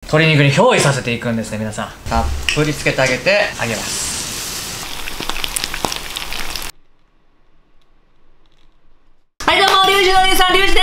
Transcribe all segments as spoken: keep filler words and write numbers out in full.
鶏肉に憑依させていくんですね。皆さんたっぷりつけてあげてあげます。はいどうも、リュウジのお兄さん、リュウジです。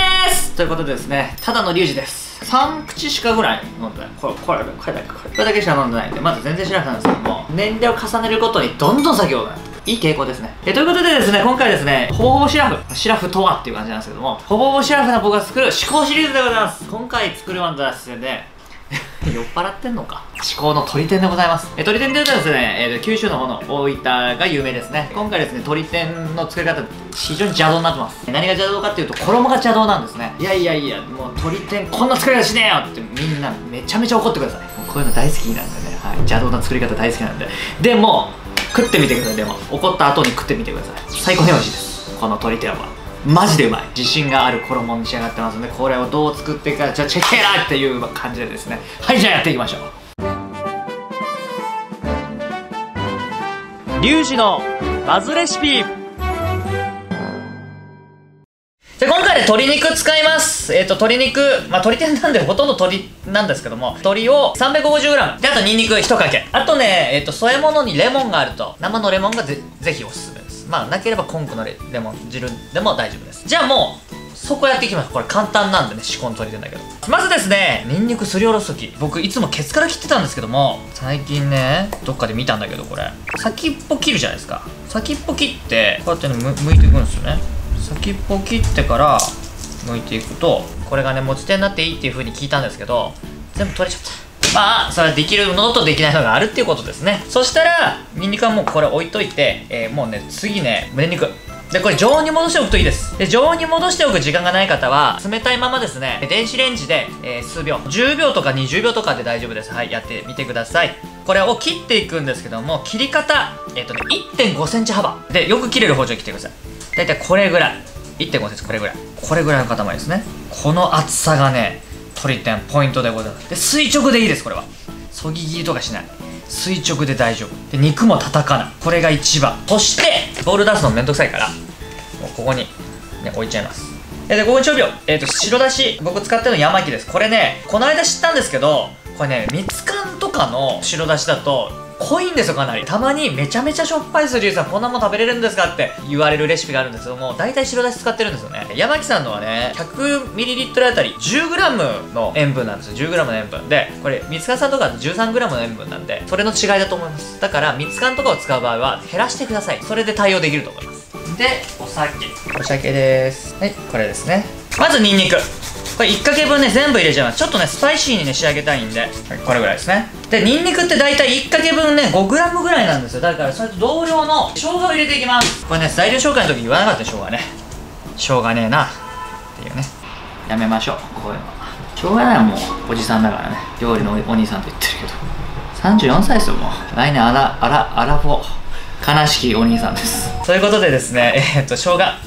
ということでですね、ただのリュウジです。さん口しかぐらい飲んでない。これこれこれだけこれこれだけしか飲んでないんで、まだ全然知らなかったんですけども、年齢を重ねるごとにどんどん先をがいい傾向ですね。えということでですね、今回ですね、ほぼほぼシラフシラフとはっていう感じなんですけども、ほぼほぼシラフな僕が作る思考シリーズでございます。今回作るワンダースで酔っ払ってんのか、至高の鶏天でございます。え鶏天というとですね、えー、九州の方の大分が有名ですね。今回ですね、鶏天の作り方非常に邪道になってます。何が邪道かっていうと、衣が邪道なんですね。いやいやいや、もう鶏天こんな作り方しねえよってみんなめちゃめちゃ怒ってください。もうこういうの大好きなんでね、はい、邪道な作り方大好きなんで。でも食ってみてください。でも怒った後に食ってみてください。最高に美味しいです。この鶏天はマジでうまい。自信がある衣に仕上がってますので、これをどう作っていくか、じゃあチェックイラーっていう感じでですね、はい、じゃあやっていきましょう。リュウジのバズレシピ。で今回で鶏肉使います。えっ、ー、と鶏肉、まあ鶏天なんでほとんど鶏なんですけども、鶏を さんびゃくごじゅうグラム で、あとニンニクいちかけ、あとね、えっ、ー、と添え物にレモンがあると、生のレモンが ぜ, ぜひおすすめです。まあなければコンクの レ, レモン汁でも大丈夫です。じゃあもうそこやっていきます。これ簡単なんでね、至高の鶏天だけど、まずですね、ニンニクすりおろす時、僕いつもケツから切ってたんですけども、最近ねどっかで見たんだけど、これ先っぽ切るじゃないですか。先っぽ切ってこうやってね、む剥いていくんですよね。先っぽ切ってから剥いていくと、これがね持ち手になっていいっていう風に聞いたんですけど、全部取れちゃった。まあそれはできるのとできないのがあるっていうことですね。そしたらニンニクはもうこれ置いといて、えー、もうね次ね胸肉で、これ常温に戻しておくといいです。で常温に戻しておく時間がない方は、冷たいままですね、電子レンジで、えー、数秒、じゅうびょうとかにじゅうびょうとかで大丈夫です。はい、やってみてください。これを切っていくんですけども、切り方えっ、ー、とね いってんごセンチ幅で、よく切れる包丁で切ってください。だいたいこれぐらい、いってんごセンチ、これぐらい、これぐらいの塊ですね。この厚さがね鶏天ポイントでございます。で垂直でいいです。これはそぎ切りとかしない、垂直で大丈夫で、肉も叩かない、これが一番。そしてボウル出すのめんどくさいから、もうここに、ね、置いちゃいます。でここに調味料、えー、と白だし、僕使ってるの山木です。これねこの間知ったんですけど、これねみつかんとかの白だしだと濃いんですよ、かなり。たまにめちゃめちゃしょっぱいです。リュウさんこんなもん食べれるんですかって言われるレシピがあるんですけども、大体白だし使ってるんですよね。山木さんのはね ひゃくミリリットル あたり じゅうグラム の塩分なんですよ。 じゅうグラム の塩分で、これみつかんさんとか じゅうさんグラム の塩分なんで、それの違いだと思います。だからみつかんとかを使う場合は減らしてください。それで対応できると思います。でお酒お酒です。はい、これですね。まずニンニク、これいっかけぶんね全部入れちゃいます。ちょっとねスパイシーにね仕上げたいんで、はい、これぐらいですね。でニンニクって大体いっかけぶんね ごグラム ぐらいなんですよ。だからそれと同量の生姜を入れていきます。これね材料紹介の時言わなかったでしょうがね、しょうがねえなっていうね、やめましょう。こういうのしょうがない、もうおじさんだからね。料理のお兄さんと言ってるけどさんじゅうよんさいですよ。もう来年アラアラアラフォー、悲しきお兄さんです。ということでですね、えー、っと生姜、はい、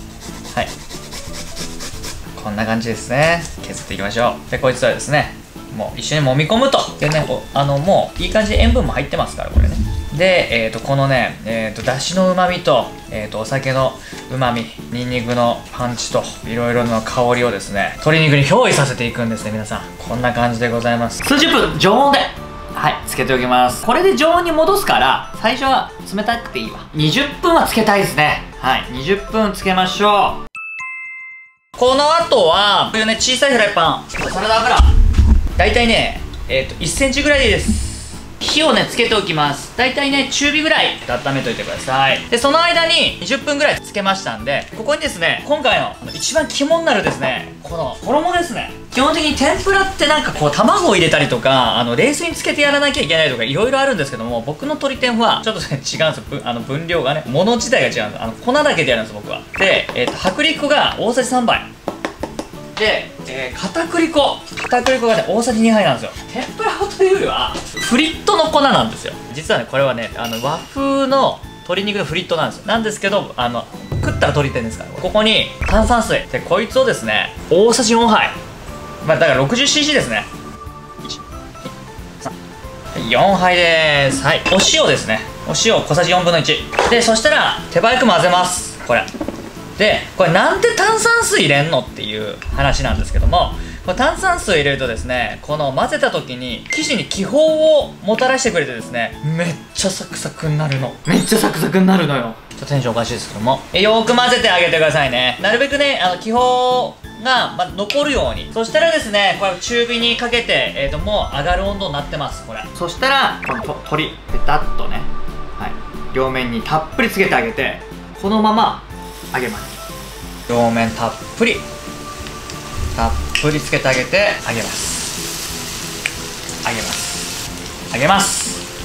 こんな感じですね。削っていきましょう。でこいつはですねもう一緒に揉み込むと。でね、あのもういい感じで塩分も入ってますから、これね。で、えー、とこのね、えー、とだしのうまみと、えー、とお酒のうまみ、にんにくのパンチといろいろな香りをですね、鶏肉に憑依させていくんですね。皆さんこんな感じでございます。数十分常温で、はい、つけておきます。これで常温に戻すから最初は冷たくていいわ。にじゅっぷんはつけたいですね。はい、にじゅっぷんつけましょう。この後はこういうね小さいフライパン、サラダ油だいたいね、えー、といっセンチぐらいでいいです。火をねつけておきます。だいたいね中火ぐらいで温めといてください。でその間ににじゅっぷんぐらいつけましたんで、ここにですね今回の一番肝になるですね、この衣ですね。基本的に天ぷらってなんかこう卵を入れたりとか、あの冷水につけてやらなきゃいけないとかいろいろあるんですけども、僕の鶏天はちょっとね違うんですよ。あの分量がね、物自体が違うんです。あの粉だけでやるんです僕は。で、えー、と薄力粉が大さじさんばいで、えー、片栗粉片栗粉がね大さじにはいなんですよ。天ぷら粉というよりはフリットの粉なんですよ。実はねこれはねあの和風の鶏肉のフリットなんですよ。なんですけど、あの食ったら鶏天ですから。ここに炭酸水で、こいつをですね大さじよんはい、まあだから ろくじゅうシーシー ですね。いち、に、さん、よんはいでーす。はい、お塩ですね。お塩小さじよんぶんのいちで、そしたら手早く混ぜます。これでこれなんで炭酸水入れんのっていう話なんですけども、 これ炭酸水入れるとですね、この混ぜた時に生地に気泡をもたらしてくれてですね、めっちゃサクサクになるの。めっちゃサクサクになるのよ。ちょっとテンションおかしいですけども、えよーく混ぜてあげてくださいね。なるべくね、あの気泡が、ま、残るように。そしたらですね、これ中火にかけて、えーともう上がる温度になってます、これ。そしたらこの鶏ペタッとね、はい、両面にたっぷりつけてあげて、このまま揚げます。両面たっぷりたっぷりつけてあげて揚げます揚げます揚げます。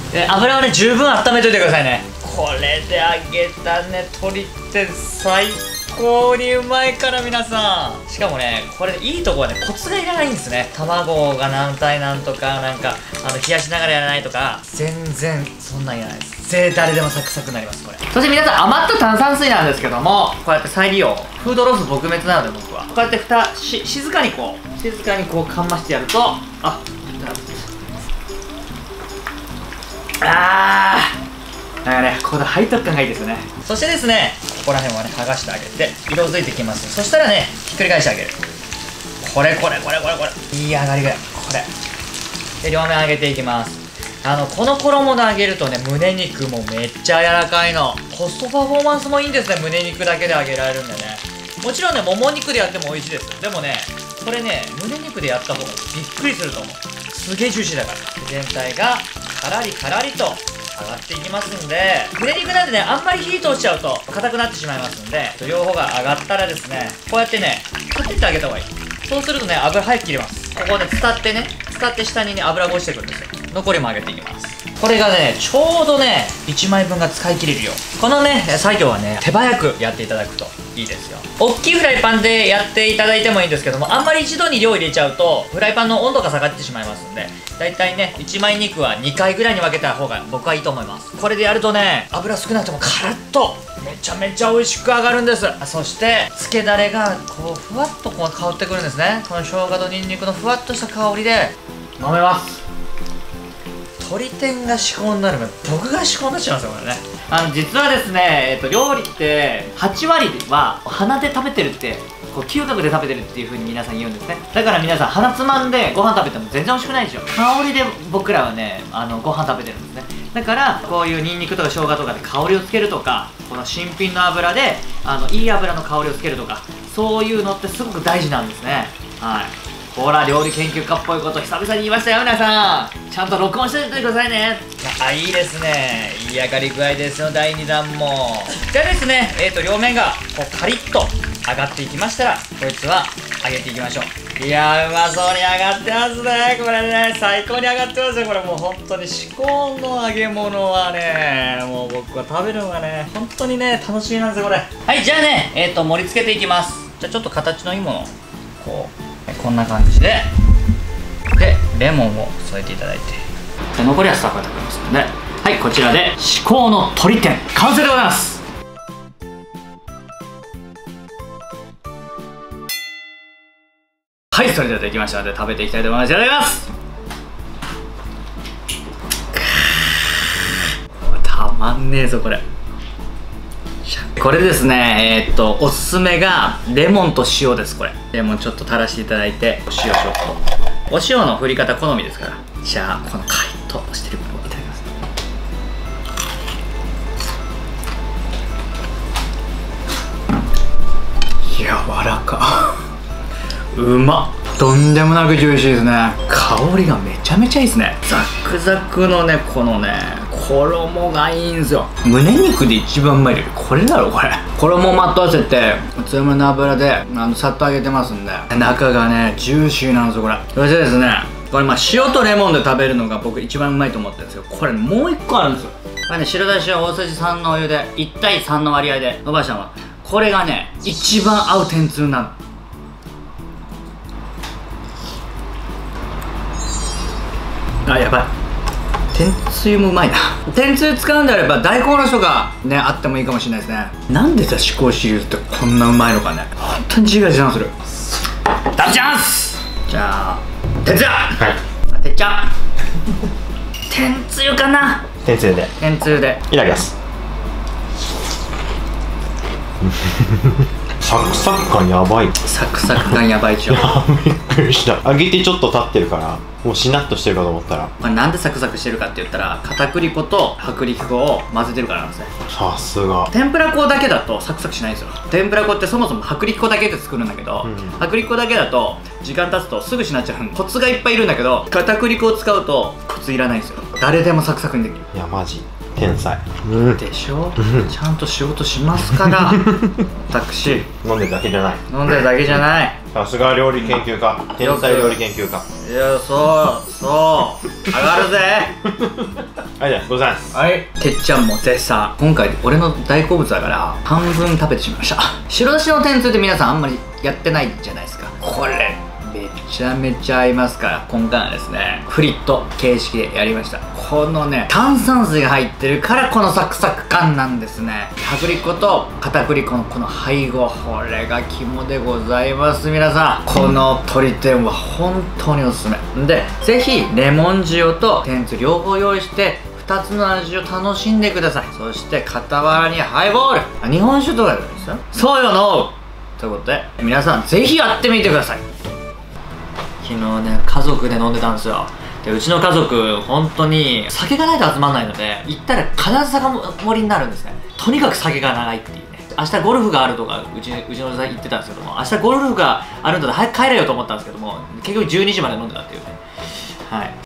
で油はね十分温めといてくださいね。これで揚げたね鶏って最高にうまいから皆さん。しかもねこれいいとこはねコツがいらないんですね。卵が何対何とかなんかあの冷やしながらやらないとか全然そんなんいらないです。ぜ誰でもサクサクになりますこれ。そして皆さん余った炭酸水なんですけども、こうやって再利用、フードロス撲滅なので僕はこうやって蓋し静かにこう静かにこうかんましてやると、ああーなんかねこの背徳感がいいですよね。そしてですねここら辺はね剥がしてあげて色づいてきます。そしたらねひっくり返してあげる。これこれこれこれこれいい上がりぐらい。これで両面揚げていきます。あのこの衣で揚げるとね胸肉もめっちゃ柔らかいの。コストパフォーマンスもいいんですね。胸肉だけで揚げられるんでね。もちろんねもも肉でやっても美味しいです。でもねこれね胸肉でやった方がびっくりすると思う。すげえジューシーだから。全体がカラリカラリと揚がっていきますんで、胸肉なんでねあんまり火通しちゃうと硬くなってしまいますんで、両方が揚がったらですねこうやってね立ててあげた方がいい。そうするとね油早く切れます。ここね伝ってね伝って下にね油が落ちてくるんですよ。残りも揚げていきます。これがねちょうどねいちまいぶんが使い切れるよ。このね作業はね手早くやっていただくといいですよ。大きいフライパンでやっていただいてもいいんですけども、あんまり一度に量入れちゃうとフライパンの温度が下がってしまいますんで、だいたいねいちまい肉はにかいぐらいに分けた方が僕はいいと思います。これでやるとね油少なくてもカラッとめちゃめちゃ美味しく揚がるんです。そしてつけだれがこうふわっとこう香ってくるんですね。この生姜とニンニクのふわっとした香りで飲めます。鶏天が至高になる前僕が至高になっちゃいますよこれね。あの実はですね、えっと、料理ってはちわりは鼻で食べてるってこう嗅覚で食べてるっていう風に皆さん言うんですね。だから皆さん鼻つまんでご飯食べても全然美味しくないでしょ。香りで僕らはねあのご飯食べてるんですね。だからこういうニンニクとか生姜とかで香りをつけるとか、この新品の油であのいい油の香りをつけるとか、そういうのってすごく大事なんですね。はい、ほら料理研究家っぽいこと久々に言いましたよ皆さん。ちゃんと録音しておいてくださいね。あいいですね、いい上がり具合ですよだいにだんも。じゃあですねえっ、ー、と両面がこうカリッと揚がっていきましたらこいつは揚げていきましょう。いやーうまそうに揚がってますねこれね。最高に揚がってますよこれ。もう本当に至高の揚げ物はねもう僕は食べるのがね本当にね楽しみなんですよこれ。はい、じゃあねえっ、ー、と盛り付けていきます。じゃあちょっと形のいいものをこうこんな感じででレモンを添えていただいて、で残りはスタッフが食べますので、はいこちらで至高の鶏天完成でございます。はい、それではできましたので食べていきたいと思います。いただきます。たまんねえぞこれ。これですねえー、っとおすすめがレモンと塩です。これレモンちょっと垂らしていただいて、お塩ちょっと、お塩の振り方好みですから。じゃあこのカリッとしてる部分をいただきます。柔らかうまっ。とんでもなくジューシーですね。香りがめちゃめちゃいいですね。ザクザクのねこのね衣がいいんですよ。胸肉で一番うまい料理これだろこれ。衣をまとわせて強めの油であのさっと揚げてますんで、中がねジューシーなんですよこれ。そしてですねこれまあ塩とレモンで食べるのが僕一番うまいと思ってるんですけど、これもう一個あるんですよ。これね白だしを大さじさんのお湯でいちたいさんの割合で伸ばしたのが、これがね一番合う天つゆなの。あ、やばい。天つゆもうまいな。天つゆ使うんであれば大根おろしとかねあってもいいかもしれないですね。なんでさ至高シリーズってこんなうまいのかね。本当に違う味がする。食べちゃいます。じゃあ天つゆ、はい、てっちゃん天つゆかな。 天つゆで天つゆでいただきます。 サクサク感やばい。 サクサク感やばいでしょ。 びっくりした。揚げてちょっと経ってるからもうしなっとしてるかと思ったら。 まあ、なんでサクサクしてるかって言ったら片栗粉と薄力粉を混ぜてるからなんですね。 さすが。 天ぷら粉だけだとサクサクしないんですよ。天ぷら粉ってそもそも薄力粉だけで作るんだけど、うん、薄力粉だけだと時間経つとすぐしなっちゃう。コツがいっぱいいるんだけど片栗粉を使うとコツいらないんですよ。誰でもサクサクにできる。 いやマジ天才、うん、 でしょ、うん、ちゃんと仕事しますから私飲んでるだけじゃない。 飲んでるだけじゃない。 さすが料理研究家、天才料理研究家。 いや、そうそう上がるぜはい、じゃあございます。 はい、てっちゃんも絶賛。今回俺の大好物だから半分食べてしまいました。白だしの天つゆって皆さんあんまりやってないじゃないですか。これめちゃめちゃ合いますから、今回はですねフリット形式でやりました。このね炭酸水が入ってるからこのサクサク感なんですね。薄力粉と片栗粉のこの配合、これが肝でございます。皆さんこの鶏天は本当におすすめで、ぜひレモン塩と天つゆ両方用意してふたつの味を楽しんでください。そして傍らにハイボール、あ、日本酒とかでもいいですよ。そうよのということで皆さんぜひやってみてください。昨日ね家族で飲んでたんですよ。でうちの家族本当に酒がないと集まんないので、行ったら必ず酒盛りになるんですね。とにかく酒が長いっていうね。明日ゴルフがあるとかうちうちのおじさん言ってたんですけども、明日ゴルフがあるので早く帰れよと思ったんですけども、結局じゅうにじまで飲んでたっていうね。はい。